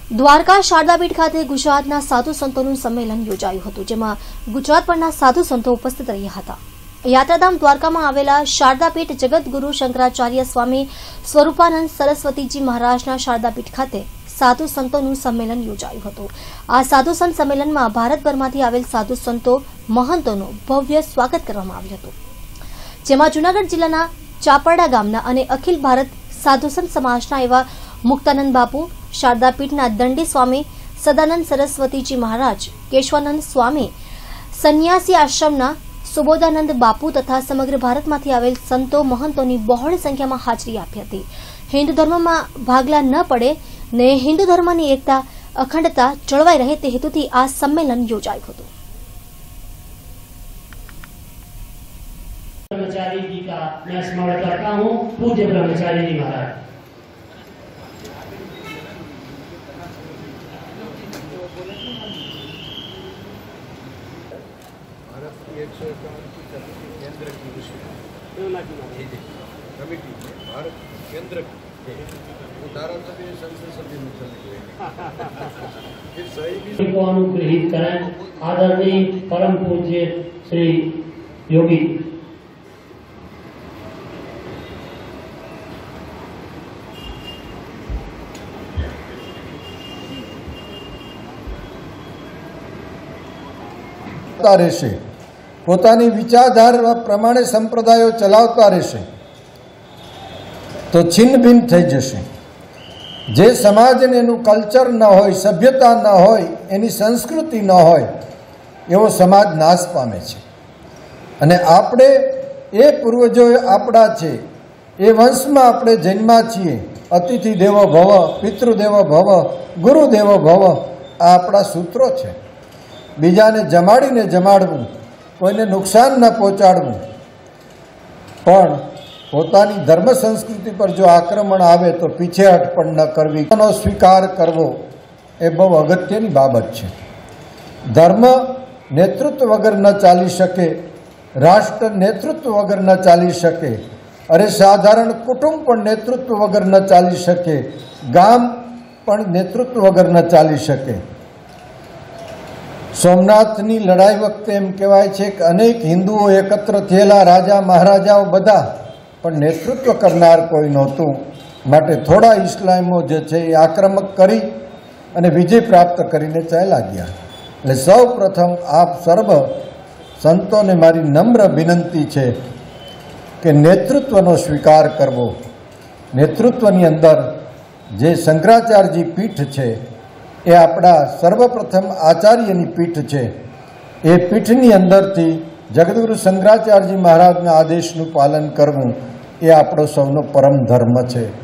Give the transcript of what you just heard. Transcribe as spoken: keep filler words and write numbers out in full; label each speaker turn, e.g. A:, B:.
A: દ્વારકા શારદાપીઠ ખાતે ગુજરાતના સાધુ સંતોનું સંમેલન યોજાયું હતું, જેમાં ગુજરાત પરના સાધુ સંતો ઉપસ્થિત રહ્યા હતા। યાત્રાધામ દ્વારકામાં આવેલા શારદાપીઠ જગતગુરુ શંકરાચાર્ય સ્વામી સ્વરૂપાનંદ સરસ્વતીજી મહારાજના શારદાપીઠ ખાતે સાધુ સંતોનું સંમેલન યોજાયું હતું। આ સાધુ સંત સંમેલનમાં ભારતભરમાંથી આવેલ સાધુ સંતો મહંતોનું ભવ્ય સ્વાગત કરવામાં આવ્યું હતું, જેમાં જૂનાગઢ જિલ્લાના ચાપરડા ગામના અને અખિલ ભારત સાધુ સંત સમાજના એવા મુક્તાનંદ બાપુ, શારદાપીઠના દંડી સ્વામી સદાનંદ સરસ્વતીજી મહારાજ, કેશવાનંદ સ્વામી, સંન્યાસી આશ્રમના સુબોધાનંદ બાપુ તથા સમગ્ર ભારતમાંથી આવેલ સંતો મહંતોની બહોળી સંખ્યામાં હાજરી આપી હતી। હિન્દુ ધર્મમાં ભાગલા ન પડે ને હિન્દુ ધર્મની એકતા અખંડતા જળવાઈ રહે તે હેતુથી આ સંમેલન યોજાયું હતું।
B: ब्रह्मचारी जी का मैं स्मरण करता हूँ, पूज्य ब्रह्मचारी जी महाराज।
C: भारत की एक सौ इक्यावन की कमेटी केंद्र की कमेटी में भारत केंद्र वो धारासभ्य संसद सभ्य में चले गए फिर सही भी
B: को अनुग्रहित करें। आदरणीय परम पूज्य श्री योगी
C: રહેશે, પોતાની વિચારધારા પ્રમાણે સંપ્રદાયો ચલાવતા રહેશે તો છિન્ન ભિન્ન થઈ જશે। જે સમાજને એનું કલ્ચર ન હોય, સભ્યતા ન હોય, એની સંસ્કૃતિ ન હોય, એવો સમાજ નાશ પામે છે। અને આપણે એ પૂર્વજો આપણા છે, એ વંશમાં આપણે જન્મા છીએ। અતિથિ દેવો ભવ, પિતૃદેવો ભવ, ગુરુદેવો ભવ, આ આપણા સૂત્રો છે। બીજાને જમાડીને જમાડવું, કોઈને નુકસાન ન પહોંચાડવું, પણ પોતાની ધર્મ સંસ્કૃતિ પર જો આક્રમણ આવે તો પીછેહટ પણ ન કરવી, એનો સ્વીકાર કરવો એ બહુ અગત્યની બાબત છે। ધર્મ નેતૃત્વ વગર ન ચાલી શકે, રાષ્ટ્ર નેતૃત્વ વગર ન ચાલી શકે, અરે સાધારણ કુટુંબ પણ નેતૃત્વ વગર ન ચાલી શકે, ગામ પણ નેતૃત્વ વગર ન ચાલી શકે। સોમનાથની લડાઈ વખતે એમ કહેવાય છે કે અનેક હિન્દુઓ એકત્ર થયેલા, રાજા મહારાજાઓ બધા, પણ નેતૃત્વ કરનાર કોઈ નહોતું। માટે થોડા ઇસ્લામો જે છે એ આક્રમક કરી અને વિજય પ્રાપ્ત કરીને ચાલ્યા ગયા। એટલે સૌ પ્રથમ આપ સર્વ સંતોને મારી નમ્ર વિનંતી છે કે નેતૃત્વનો સ્વીકાર કરવો। નેતૃત્વની અંદર જે શંકરાચાર્યજી પીઠ છે એ આપણા સર્વપ્રથમ આચાર્યની પીઠ છે। એ પીઠની અંદરથી જગદગુરુ શંકરાચાર્યજી મહારાજના આદેશનું પાલન કરવું એ આપણો સૌનો પરમ ધર્મ છે।